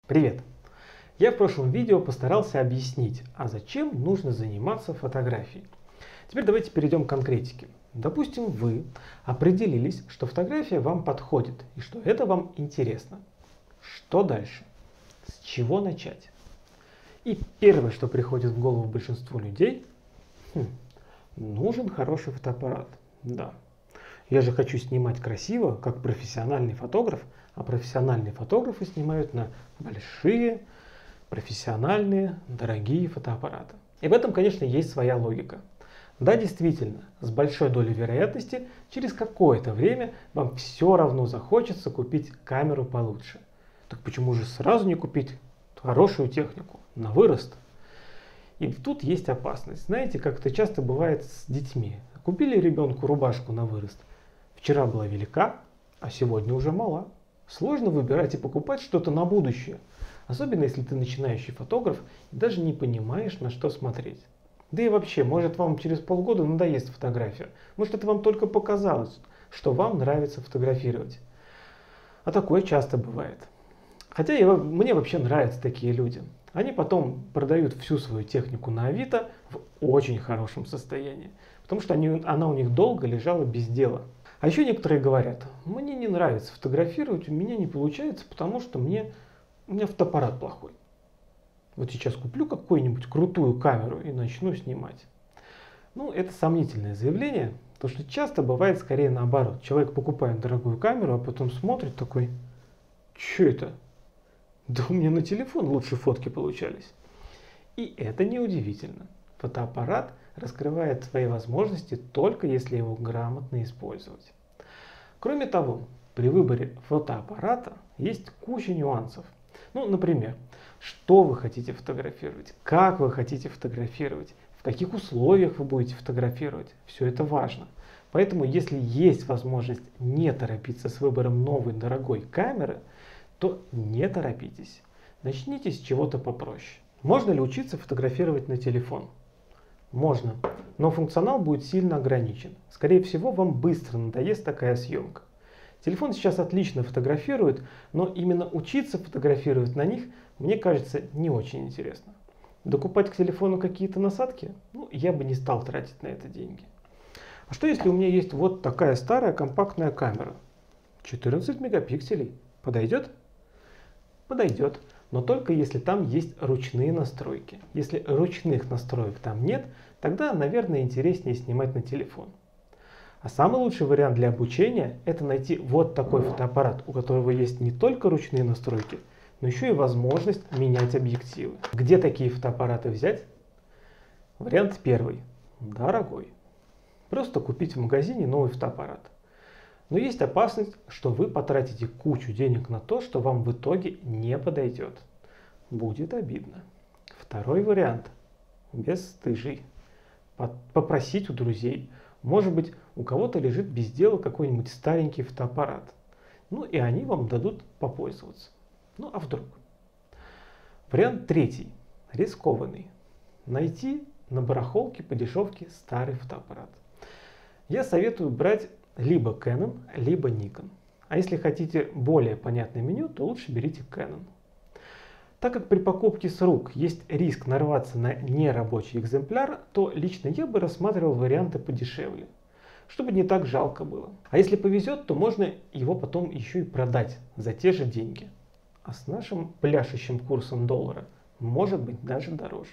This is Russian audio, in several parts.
Привет! Я в прошлом видео постарался объяснить, а зачем нужно заниматься фотографией. Теперь давайте перейдем к конкретике. Допустим, вы определились, что фотография вам подходит и что это вам интересно. Что дальше? С чего начать? И первое, что приходит в голову большинству людей, нужен хороший фотоаппарат. Да. Я же хочу снимать красиво, как профессиональный фотограф, а профессиональные фотографы снимают на большие, профессиональные, дорогие фотоаппараты. И в этом, конечно, есть своя логика. Да, действительно, с большой долей вероятности, через какое-то время вам все равно захочется купить камеру получше. Так почему же сразу не купить хорошую технику на вырост? И тут есть опасность. Знаете, как это часто бывает с детьми. Купили ребенку рубашку на вырост. Вчера была велика, а сегодня уже мала. Сложно выбирать и покупать что-то на будущее. Особенно если ты начинающий фотограф и даже не понимаешь, на что смотреть. Да и вообще, может вам через полгода надоест фотография. Может это вам только показалось, что вам нравится фотографировать. А такое часто бывает. Хотя мне вообще нравятся такие люди. Они потом продают всю свою технику на Авито в очень хорошем состоянии. Потому что она у них долго лежала без дела. А еще некоторые говорят, мне не нравится фотографировать, у меня не получается, потому что у меня фотоаппарат плохой. Вот сейчас куплю какую-нибудь крутую камеру и начну снимать. Ну, это сомнительное заявление, потому что часто бывает скорее наоборот. Человек покупает дорогую камеру, а потом смотрит такой, что это? Да у меня на телефон лучше фотки получались. И это неудивительно. Фотоаппарат раскрывает свои возможности только если его грамотно использовать. Кроме того, при выборе фотоаппарата есть куча нюансов. Ну, например, что вы хотите фотографировать, как вы хотите фотографировать, в каких условиях вы будете фотографировать. Все это важно. Поэтому, если есть возможность не торопиться с выбором новой дорогой камеры, то не торопитесь. Начните с чего-то попроще. Можно ли учиться фотографировать на телефон? Можно, но функционал будет сильно ограничен. Скорее всего, вам быстро надоест такая съемка. Телефон сейчас отлично фотографирует, но именно учиться фотографировать на них, мне кажется, не очень интересно. Докупать к телефону какие-то насадки? Ну, я бы не стал тратить на это деньги. А что если у меня есть вот такая старая компактная камера? 14 мегапикселей. Подойдет? Подойдет. Но только если там есть ручные настройки. Если ручных настроек там нет, тогда, наверное, интереснее снимать на телефон. А самый лучший вариант для обучения – это найти вот такой фотоаппарат, у которого есть не только ручные настройки, но еще и возможность менять объективы. Где такие фотоаппараты взять? Вариант первый. Дорогой. Просто купить в магазине новый фотоаппарат. Но есть опасность, что вы потратите кучу денег на то, что вам в итоге не подойдет. Будет обидно. Второй вариант. Бесстыжий. Попросить у друзей. Может быть, у кого-то лежит без дела какой-нибудь старенький фотоаппарат. Ну и они вам дадут попользоваться. Ну а вдруг? Вариант третий. Рискованный. Найти на барахолке по дешевке старый фотоаппарат. Я советую брать либо Canon, либо Nikon. А если хотите более понятное меню, то лучше берите Canon. Так как при покупке с рук есть риск нарваться на нерабочий экземпляр, то лично я бы рассматривал варианты подешевле, чтобы не так жалко было. А если повезет, то можно его потом еще и продать за те же деньги. А с нашим пляшущим курсом доллара может быть даже дороже.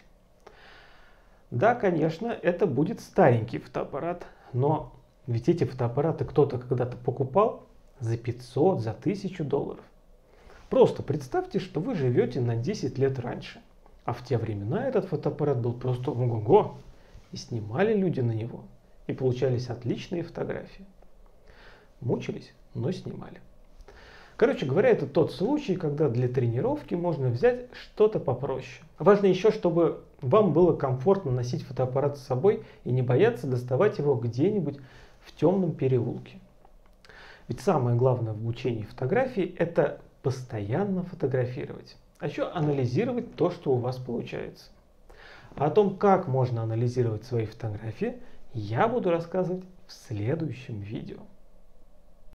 Да, конечно, это будет старенький фотоаппарат, но ведь эти фотоаппараты кто-то когда-то покупал за 500, за 1000 долларов. Просто представьте, что вы живете на 10 лет раньше. А в те времена этот фотоаппарат был просто ого-го. И снимали люди на него. И получались отличные фотографии. Мучились, но снимали. Короче говоря, это тот случай, когда для тренировки можно взять что-то попроще. Важно еще, чтобы вам было комфортно носить фотоаппарат с собой и не бояться доставать его где-нибудь в темном переулке. Ведь самое главное в обучении фотографии – это постоянно фотографировать, а еще анализировать то, что у вас получается. А о том, как можно анализировать свои фотографии, я буду рассказывать в следующем видео.